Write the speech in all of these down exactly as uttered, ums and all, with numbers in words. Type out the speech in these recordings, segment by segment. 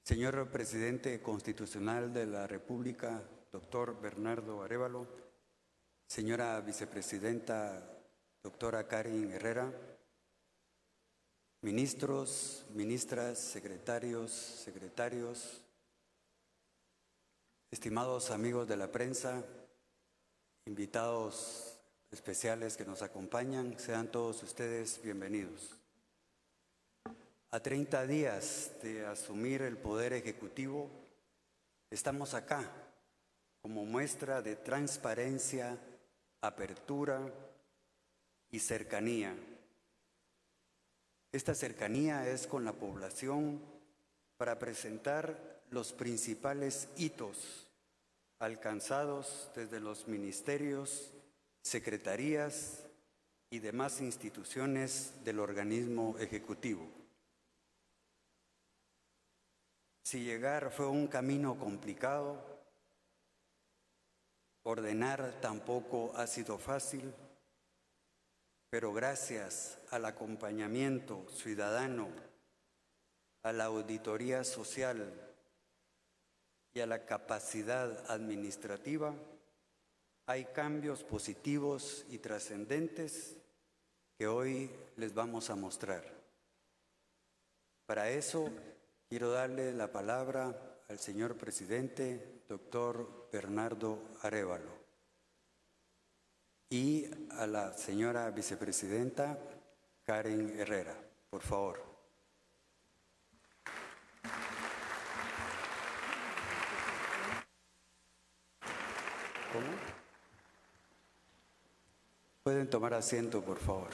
Señor Presidente Constitucional de la República, doctor Bernardo Arévalo, señora Vicepresidenta, doctora Karen Herrera, ministros, ministras, secretarios, secretarios, estimados amigos de la prensa, invitados especiales que nos acompañan, sean todos ustedes bienvenidos. A treinta días de asumir el Poder Ejecutivo, estamos acá como muestra de transparencia, apertura y cercanía. Esta cercanía es con la población para presentar los principales hitos alcanzados desde los ministerios, secretarías y demás instituciones del organismo ejecutivo. Si llegar fue un camino complicado, ordenar tampoco ha sido fácil, pero gracias al acompañamiento ciudadano, a la auditoría social y a la capacidad administrativa, hay cambios positivos y trascendentes que hoy les vamos a mostrar. Para eso, quiero darle la palabra al señor presidente, doctor Bernardo Arévalo, y a la señora vicepresidenta Karen Herrera, por favor. ¿Cómo? Pueden tomar asiento, por favor.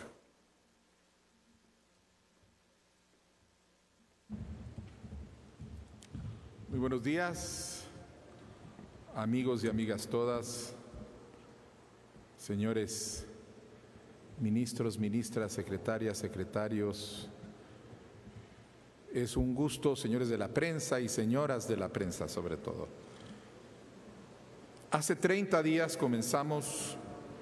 Muy buenos días, amigos y amigas todas, señores ministros, ministras, secretarias, secretarios. Es un gusto, señores de la prensa y señoras de la prensa sobre todo. Hace treinta días comenzamos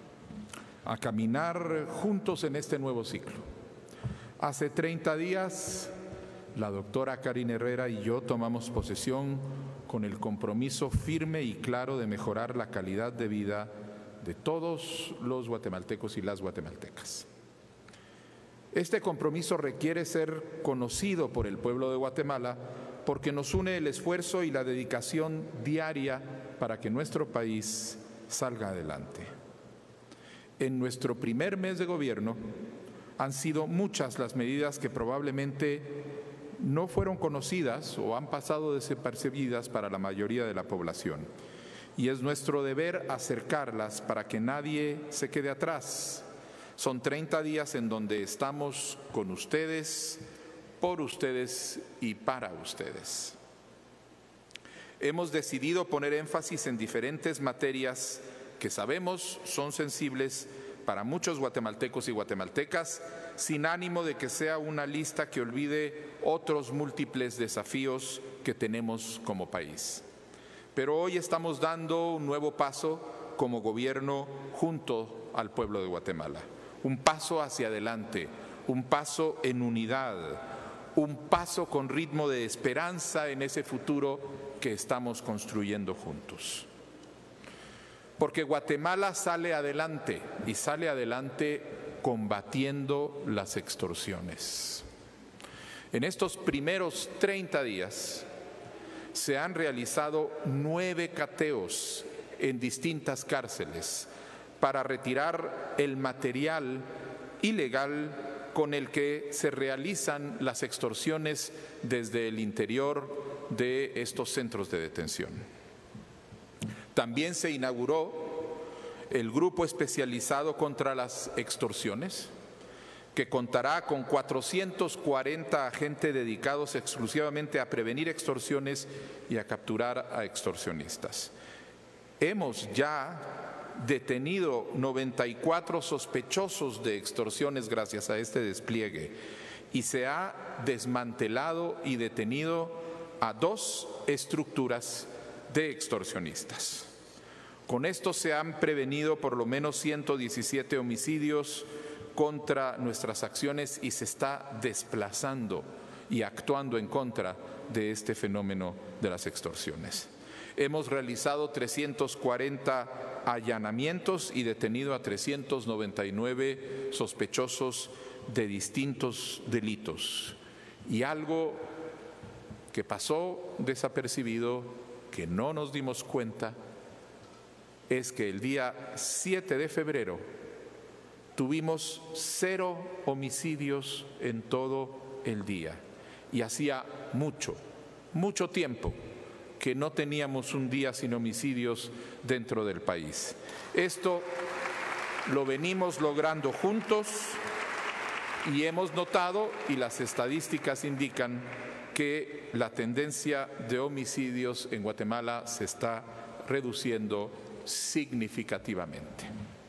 a caminar juntos en este nuevo ciclo. Hace treinta días la doctora Karen Herrera y yo tomamos posesión con el compromiso firme y claro de mejorar la calidad de vida de todos los guatemaltecos y las guatemaltecas. Este compromiso requiere ser conocido por el pueblo de Guatemala porque nos une el esfuerzo y la dedicación diaria para que nuestro país salga adelante. En nuestro primer mes de gobierno han sido muchas las medidas que probablemente no fueron conocidas o han pasado desapercibidas para la mayoría de la población. Y es nuestro deber acercarlas para que nadie se quede atrás. Son treinta días en donde estamos con ustedes, por ustedes y para ustedes. Hemos decidido poner énfasis en diferentes materias que sabemos son sensibles para muchos guatemaltecos y guatemaltecas, sin ánimo de que sea una lista que olvide otros múltiples desafíos que tenemos como país. Pero hoy estamos dando un nuevo paso como gobierno junto al pueblo de Guatemala. Un paso hacia adelante, un paso en unidad, un paso con ritmo de esperanza en ese futuro que estamos construyendo juntos. Porque Guatemala sale adelante y sale adelante combatiendo las extorsiones. En estos primeros treinta días se han realizado nueve cateos en distintas cárceles para retirar el material ilegal con el que se realizan las extorsiones desde el interior de estos centros de detención. También se inauguró el Grupo Especializado contra las Extorsiones, que contará con cuatrocientos cuarenta agentes dedicados exclusivamente a prevenir extorsiones y a capturar a extorsionistas. Hemos ya detenido noventa y cuatro sospechosos de extorsiones gracias a este despliegue y se ha desmantelado y detenido a dos estructuras de extorsionistas. Con esto se han prevenido por lo menos ciento diecisiete homicidios contra nuestras acciones y se está desplazando y actuando en contra de este fenómeno de las extorsiones. Hemos realizado trescientos cuarenta allanamientos y detenido a trescientos noventa y nueve sospechosos de distintos delitos. Y algo que pasó desapercibido, que no nos dimos cuenta, es que el día siete de febrero tuvimos cero homicidios en todo el día. Y hacía mucho, mucho tiempo que no teníamos un día sin homicidios dentro del país. Esto lo venimos logrando juntos y hemos notado, y las estadísticas indican, que la tendencia de homicidios en Guatemala se está reduciendo significativamente.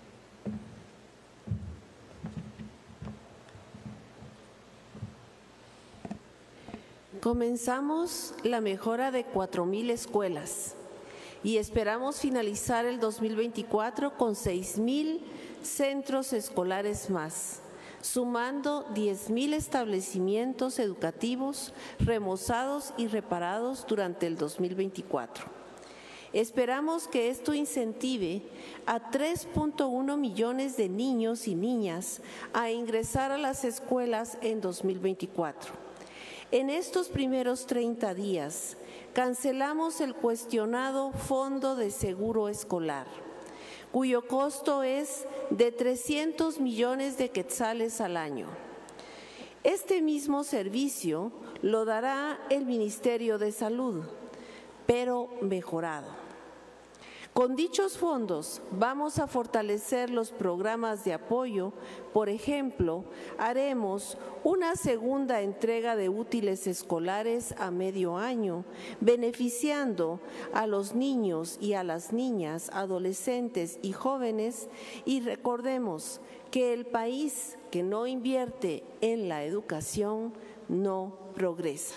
Comenzamos la mejora de cuatro mil escuelas y esperamos finalizar el dos mil veinticuatro con seis mil centros escolares más, sumando diez mil establecimientos educativos remozados y reparados durante el dos mil veinticuatro. Esperamos que esto incentive a tres punto uno millones de niños y niñas a ingresar a las escuelas en dos mil veinticuatro. En estos primeros treinta días, cancelamos el cuestionado Fondo de Seguro Escolar, cuyo costo es de trescientos millones de quetzales al año. Este mismo servicio lo dará el Ministerio de Salud, pero mejorado. Con dichos fondos vamos a fortalecer los programas de apoyo. Por ejemplo, haremos una segunda entrega de útiles escolares a medio año, beneficiando a los niños y a las niñas, adolescentes y jóvenes. Y recordemos que el país que no invierte en la educación no progresa.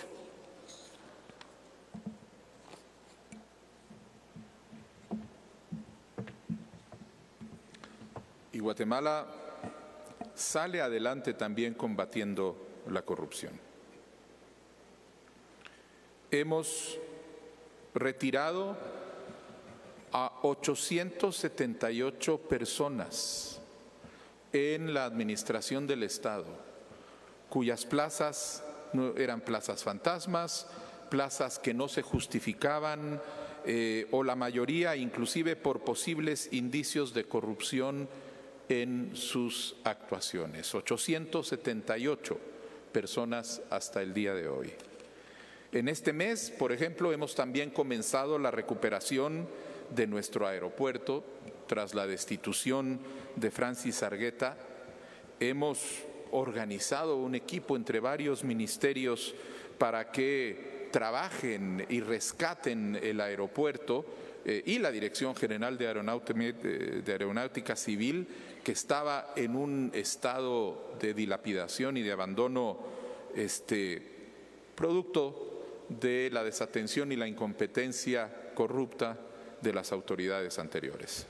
Y Guatemala sale adelante también combatiendo la corrupción. Hemos retirado a ochocientas setenta y ocho personas en la administración del Estado, cuyas plazas no eran plazas fantasmas, plazas que no se justificaban, eh, o la mayoría inclusive por posibles indicios de corrupción en sus actuaciones. ochocientas setenta y ocho personas hasta el día de hoy. En este mes, por ejemplo, hemos también comenzado la recuperación de nuestro aeropuerto tras la destitución de Francis Argueta. Hemos organizado un equipo entre varios ministerios para que trabajen y rescaten el aeropuerto eh, y la Dirección General de Aeronáutica, de Aeronáutica Civil, que estaba en un estado de dilapidación y de abandono este, producto de la desatención y la incompetencia corrupta de las autoridades anteriores.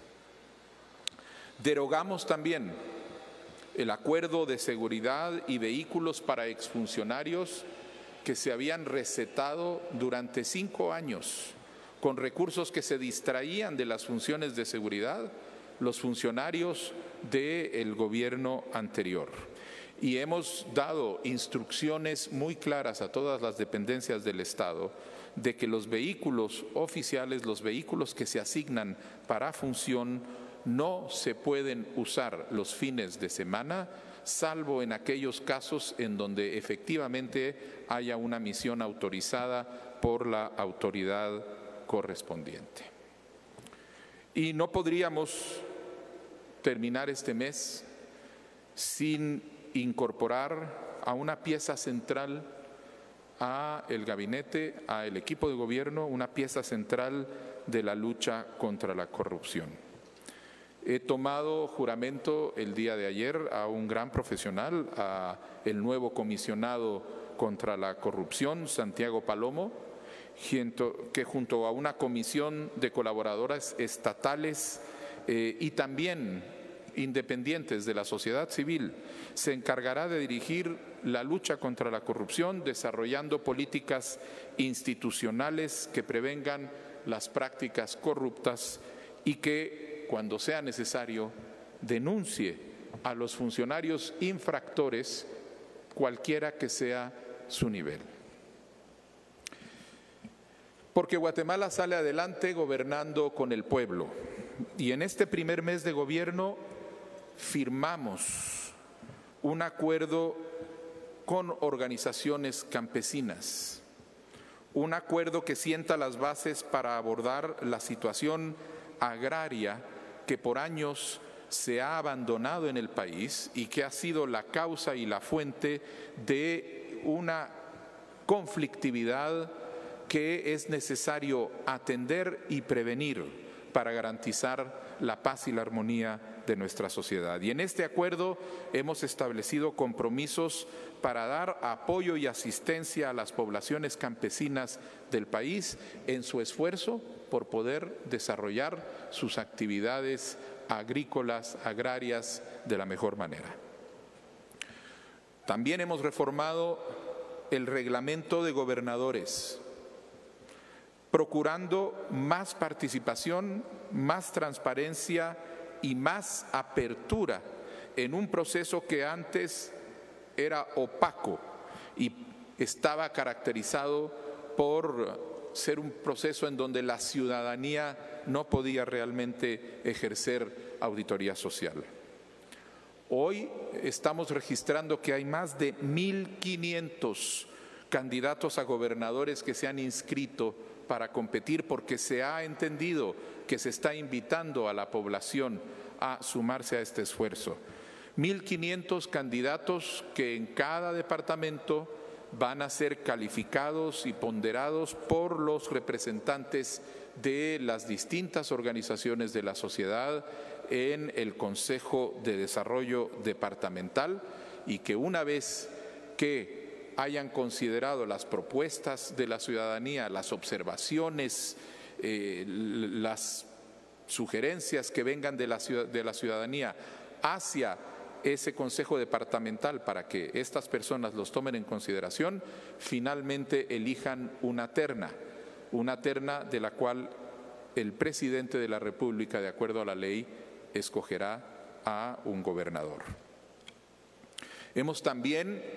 Derogamos también el acuerdo de seguridad y vehículos para exfuncionarios que se habían recetado durante cinco años con recursos que se distraían de las funciones de seguridad los funcionarios del gobierno anterior. Y hemos dado instrucciones muy claras a todas las dependencias del Estado de que los vehículos oficiales, los vehículos que se asignan para función, no se pueden usar los fines de semana, salvo en aquellos casos en donde efectivamente haya una misión autorizada por la autoridad correspondiente. Y no podríamos terminar este mes sin incorporar a una pieza central a el gabinete, a el equipo de gobierno, una pieza central de la lucha contra la corrupción. He tomado juramento el día de ayer a un gran profesional, a el nuevo comisionado contra la corrupción, Santiago Palomo, que junto a una comisión de colaboradoras estatales eh, y también independientes de la sociedad civil se encargará de dirigir la lucha contra la corrupción, desarrollando políticas institucionales que prevengan las prácticas corruptas y que, cuando sea necesario, denuncie a los funcionarios infractores, cualquiera que sea su nivel. Porque Guatemala sale adelante gobernando con el pueblo. Y en este primer mes de gobierno firmamos un acuerdo con organizaciones campesinas, un acuerdo que sienta las bases para abordar la situación agraria que por años se ha abandonado en el país y que ha sido la causa y la fuente de una conflictividad que es necesario atender y prevenir para garantizar la paz y la armonía de nuestra sociedad. Y en este acuerdo hemos establecido compromisos para dar apoyo y asistencia a las poblaciones campesinas del país en su esfuerzo por poder desarrollar sus actividades agrícolas, agrarias, de la mejor manera. También hemos reformado el reglamento de gobernadores, procurando más participación, más transparencia y más apertura en un proceso que antes era opaco y estaba caracterizado por ser un proceso en donde la ciudadanía no podía realmente ejercer auditoría social. Hoy estamos registrando que hay más de mil quinientos candidatos a gobernadores que se han inscrito para competir, porque se ha entendido que se está invitando a la población a sumarse a este esfuerzo. mil quinientos candidatos que en cada departamento van a ser calificados y ponderados por los representantes de las distintas organizaciones de la sociedad en el Consejo de Desarrollo Departamental, y que una vez que hayan considerado las propuestas de la ciudadanía, las observaciones, eh, las sugerencias que vengan de la, de la ciudadanía hacia ese Consejo Departamental para que estas personas los tomen en consideración, finalmente elijan una terna, una terna de la cual el presidente de la República, de acuerdo a la ley, escogerá a un gobernador. Hemos también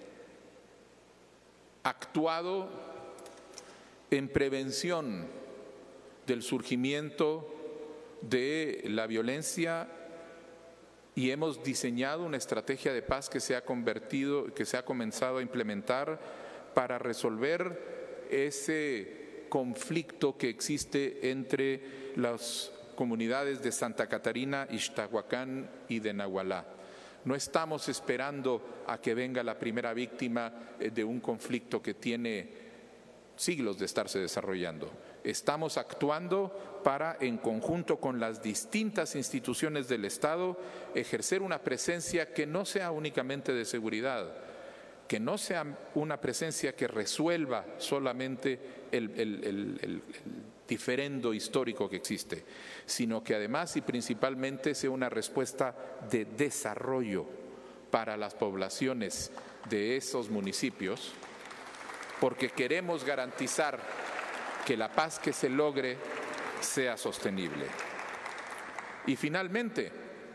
actuado en prevención del surgimiento de la violencia y hemos diseñado una estrategia de paz que se ha convertido, que se ha comenzado a implementar para resolver ese conflicto que existe entre las comunidades de Santa Catarina, Ixtahuacán y de Nahualá. No estamos esperando a que venga la primera víctima de un conflicto que tiene siglos de estarse desarrollando. Estamos actuando para, en conjunto con las distintas instituciones del Estado, ejercer una presencia que no sea únicamente de seguridad, que no sea una presencia que resuelva solamente el, el, el, el, el diferendo histórico que existe, sino que además y principalmente sea una respuesta de desarrollo para las poblaciones de esos municipios, porque queremos garantizar que la paz que se logre sea sostenible. Y finalmente,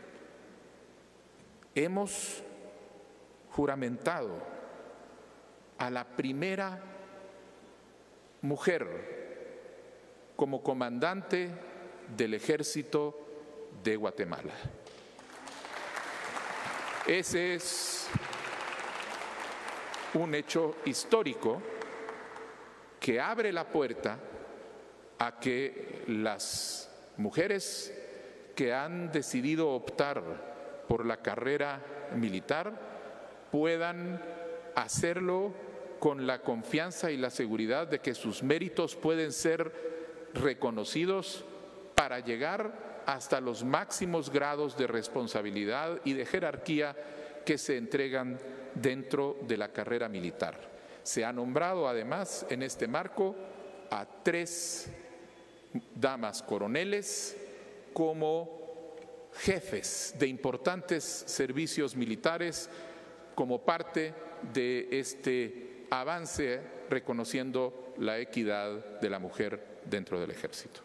hemos juramentado a la primera mujer como comandante del Ejército de Guatemala. Ese es un hecho histórico que abre la puerta a que las mujeres que han decidido optar por la carrera militar puedan hacerlo con la confianza y la seguridad de que sus méritos pueden ser reconocidos para llegar hasta los máximos grados de responsabilidad y de jerarquía que se entregan dentro de la carrera militar. Se ha nombrado además en este marco a tres damas coroneles como jefes de importantes servicios militares como parte de este avance reconociendo la equidad de la mujer dentro del ejército.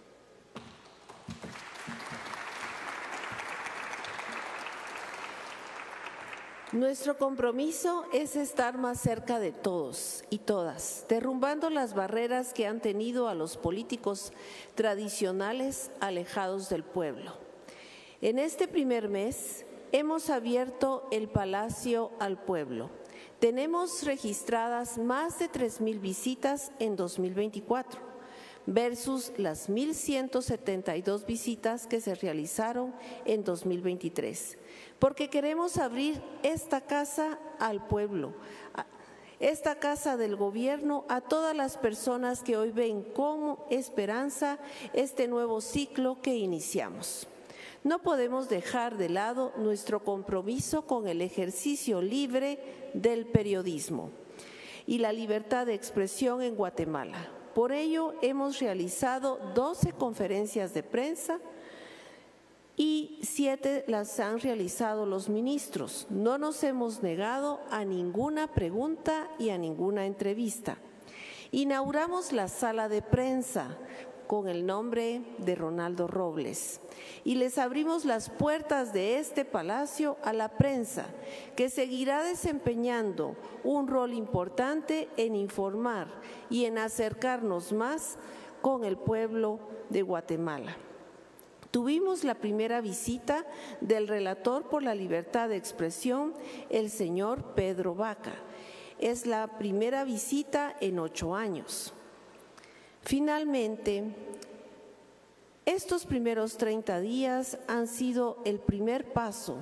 Nuestro compromiso es estar más cerca de todos y todas, derrumbando las barreras que han tenido a los políticos tradicionales alejados del pueblo. En este primer mes hemos abierto el Palacio al Pueblo. Tenemos registradas más de tres mil visitas en dos mil veinticuatro, versus las mil ciento setenta y dos visitas que se realizaron en dos mil veintitrés. Porque queremos abrir esta casa al pueblo, esta casa del gobierno a todas las personas que hoy ven como esperanza este nuevo ciclo que iniciamos. No podemos dejar de lado nuestro compromiso con el ejercicio libre del periodismo y la libertad de expresión en Guatemala. Por ello, hemos realizado doce conferencias de prensa y siete las han realizado los ministros. No nos hemos negado a ninguna pregunta y a ninguna entrevista. Inauguramos la sala de prensa con el nombre de Ronaldo Robles y les abrimos las puertas de este palacio a la prensa, que seguirá desempeñando un rol importante en informar y en acercarnos más con el pueblo de Guatemala. Tuvimos la primera visita del relator por la libertad de expresión, el señor Pedro Vaca. Es la primera visita en ocho años. Finalmente, estos primeros treinta días han sido el primer paso.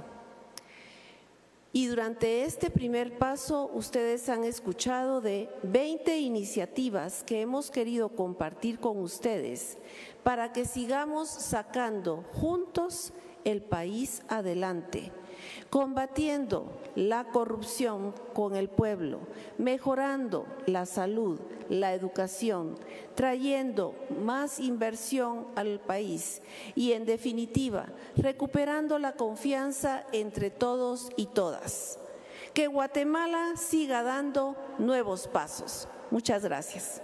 Y durante este primer paso, ustedes han escuchado de veinte iniciativas que hemos querido compartir con ustedes para que sigamos sacando juntos el país adelante, combatiendo la corrupción con el pueblo, mejorando la salud, la educación, trayendo más inversión al país y, en definitiva, recuperando la confianza entre todos y todas. Que Guatemala siga dando nuevos pasos. Muchas gracias.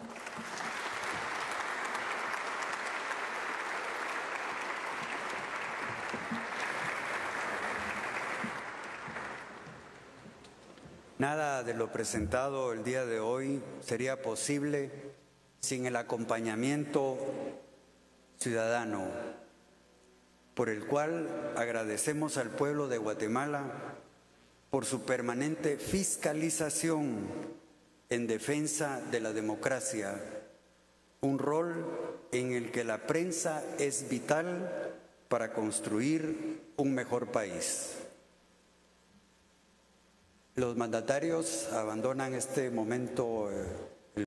Nada de lo presentado el día de hoy sería posible sin el acompañamiento ciudadano, por el cual agradecemos al pueblo de Guatemala por su permanente fiscalización en defensa de la democracia, un rol en el que la prensa es vital para construir un mejor país. Los mandatarios abandonan este momento eh,